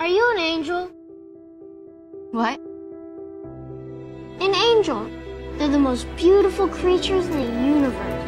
Are you an angel? What? An angel. They're the most beautiful creatures in the universe.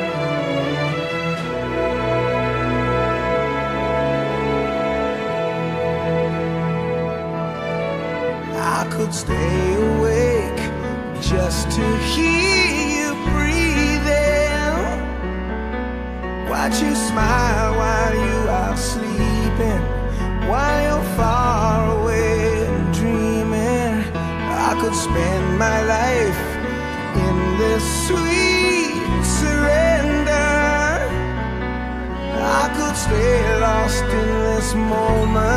I could stay awake just to hear you breathing, watch you smile while you are sleeping, while you're far away and dreaming. I could spend my life in this sweet surrender. I could stay lost in this moment